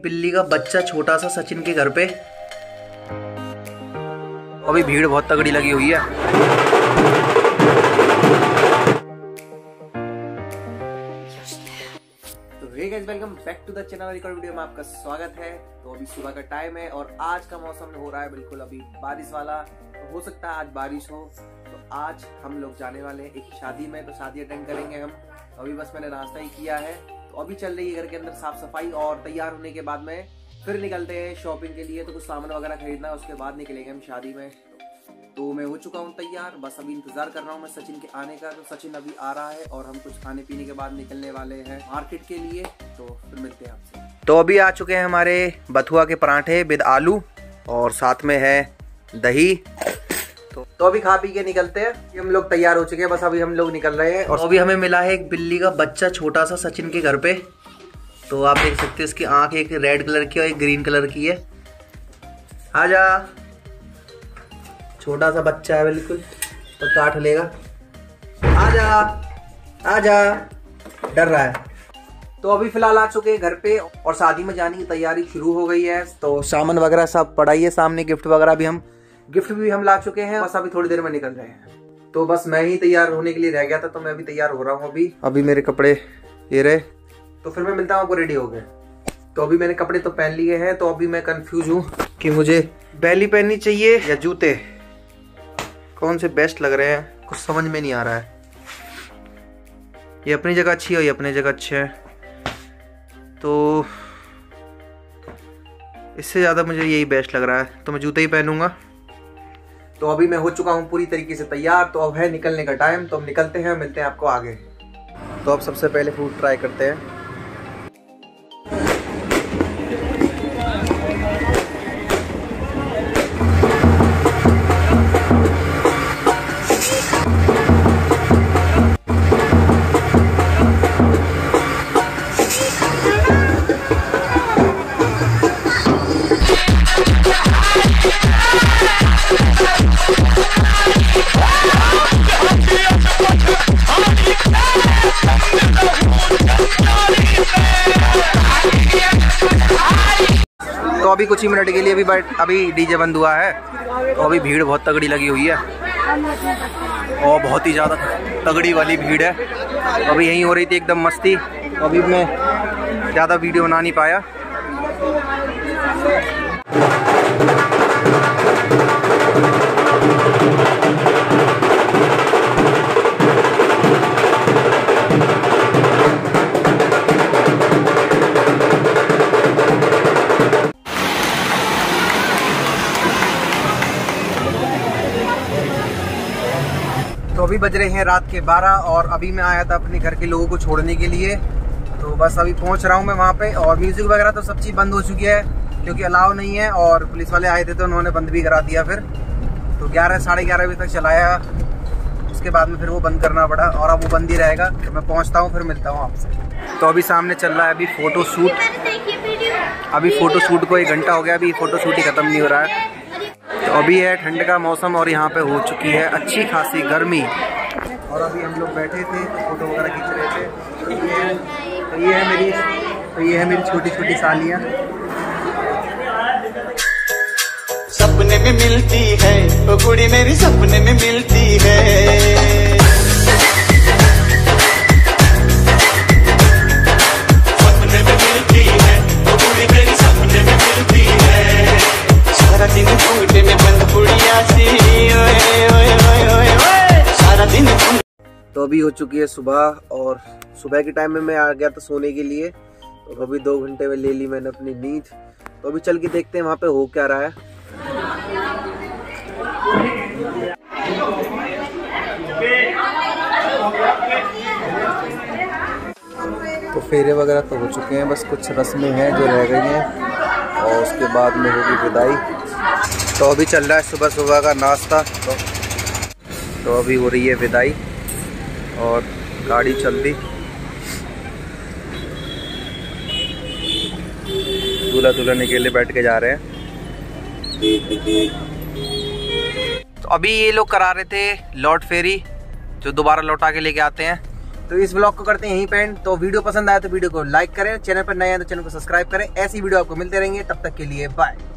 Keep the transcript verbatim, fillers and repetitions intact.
बिल्ली का बच्चा छोटा सा सचिन के घर पे। अभी भीड़ बहुत तगड़ी लगी हुई है। तो hey guys, welcome back to the channel. Record video में आपका स्वागत है। तो अभी सुबह का टाइम है और आज का मौसम हो रहा है बिल्कुल अभी बारिश वाला। तो हो सकता है आज बारिश हो। तो आज हम लोग जाने वाले हैं एक शादी में। तो शादी अटेंड करेंगे हम। अभी बस मैंने नाश्ता ही किया है। तो अभी चल रही है घर के अंदर साफ सफाई और तैयार होने के बाद में फिर निकलते हैं शॉपिंग के लिए। तो कुछ सामान वगैरह खरीदना है, उसके बाद निकलेंगे हम शादी में। तो मैं हो चुका हूँ तैयार, बस अभी इंतजार कर रहा हूँ मैं सचिन के आने का। तो सचिन अभी आ रहा है और हम कुछ खाने पीने के बाद निकलने वाले हैं मार्केट के लिए। तो फिर मिलते हैं आपसे। तो अभी आ चुके हैं हमारे बथुआ के पराठे विद आलू और साथ में है दही। तो, तो अभी खा पी के निकलते हैं। हम लोग तैयार हो चुके हैं, बस अभी हम लोग निकल रहे हैं। और अभी हमें मिला है एक बिल्ली का बच्चा छोटा सा सचिन के घर पे। तो आप देख सकते हैं इसकी आंख एक रेड कलर की और एक ग्रीन कलर की है। आजा, छोटा सा बच्चा है बिल्कुल, तो काट लेगा। आजा आजा, डर रहा है। तो अभी फिलहाल आ चुके हैं घर पे और शादी में जाने की तैयारी शुरू हो गई है। तो सामान वगैरह सब पड़ा ही है सामने। गिफ्ट वगैरह भी हम गिफ्ट भी हम ला चुके हैं। बस अभी थोड़ी देर में निकल रहे हैं। तो बस मैं ही तैयार होने के लिए रह गया था, तो मैं भी तैयार हो रहा हूँ अभी। अभी मेरे कपड़े ये रहे, तो फिर मैं मिलता हूँ आपको रेडी हो गए। तो अभी मैंने कपड़े तो पहन लिए हैं। तो अभी मैं कंफ्यूज हूँ कि मुझे बैली पहननी चाहिए या जूते, कौन से बेस्ट लग रहे हैं, कुछ समझ में नहीं आ रहा है। ये अपनी जगह अच्छी है, ये अपनी जगह अच्छे है। तो इससे ज़्यादा मुझे यही बेस्ट लग रहा है, तो मैं जूते ही पहनूंगा। तो अभी मैं हो चुका हूँ पूरी तरीके से तैयार। तो अब है निकलने का टाइम। तो अब निकलते हैं, मिलते हैं आपको आगे। तो अब सबसे पहले फूड ट्राई करते हैं। तो अभी कुछ ही मिनट के लिए अभी अभी डीजे बंद हुआ है। तो अभी भीड़ बहुत तगड़ी लगी हुई है और बहुत ही ज़्यादा तगड़ी वाली भीड़ है। तो अभी यहीं हो रही थी एकदम मस्ती। तो अभी मैं ज़्यादा वीडियो बना नहीं पाया। तो अभी बज रहे हैं रात के बारह और अभी मैं आया था अपने घर के लोगों को छोड़ने के लिए। तो बस अभी पहुंच रहा हूं मैं वहां पे। और म्यूजिक वगैरह तो सब चीज़ बंद हो चुकी है क्योंकि अलाउ नहीं है। और पुलिस वाले आए थे तो उन्होंने बंद भी करा दिया। फिर तो ग्यारह साढ़े ग्यारह बजे तक चलाया, उसके बाद में फिर वो बंद करना पड़ा और अब वो बंद ही रहेगा। तो मैं पहुँचता हूँ, फिर मिलता हूँ आपसे। तो अभी सामने चल रहा है अभी फ़ोटो शूट। अभी फ़ोटो शूट को एक घंटा हो गया, अभी फ़ोटो शूट ही ख़त्म नहीं हो रहा है। तो अभी है ठंड का मौसम और यहाँ पे हो चुकी है अच्छी खासी गर्मी। और अभी हम लोग बैठे थे, फोटो वगैरह खींच रहे थे। तो ये है, तो ये है मेरी तो ये है मेरी छोटी छोटी सालियाँ। सपने में मिलती है वो कुड़ी मेरी, सपने में मिलती है। सपने में मिलती है वो कुड़ी मेरी, सपने में मिलती है। सारा दिन घूंघटे में बंद पुड़िया सी, ओए ओए ओए ओए ओए, सारा दिन। तो अभी हो चुकी है सुबह और सुबह के टाइम में मैं आ गया था सोने के लिए। तो अभी दो घंटे में ले ली मैंने अपनी नींद। तो अभी चल के देखते हैं वहाँ पे हो क्या रहा है। तो फेरे वगैरह तो हो चुके हैं, बस कुछ रस्में हैं जो रह गई हैं और उसके बाद में होगी विदाई। तो अभी चल रहा है सुबह सुबह का नाश्ता। तो, तो अभी हो रही है विदाई और गाड़ी चल दी। दूल्हा दुल्हन के लिए बैठ के जा रहे हैं। तो अभी ये लोग करा रहे थे लौट फेरी, जो दोबारा लौटा के लेके आते हैं। तो इस ब्लॉग को करते हैं यहीं पे एंड। तो वीडियो पसंद आया तो वीडियो को लाइक करें, चैनल पर नए हैं तो चैनल को सब्सक्राइब करें। ऐसी वीडियो आपको मिलते रहेंगे, तब तक के लिए बाय।